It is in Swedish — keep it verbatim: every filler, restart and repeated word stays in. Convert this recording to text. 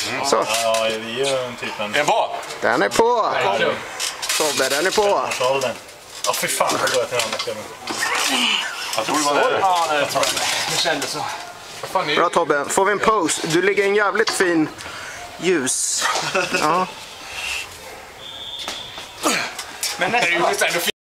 Mm. Så. Ja, vi är ju typ en... En på! Den är på! Tobbe, den är på! Ja, fy fan, jag går till andra klubben. Jag tror det var det. Ja, det tror jag. Det kändes så. Bra Tobbe, får vi en pose? Du ligger i en jävligt fin ljus. Ja. Men nästan...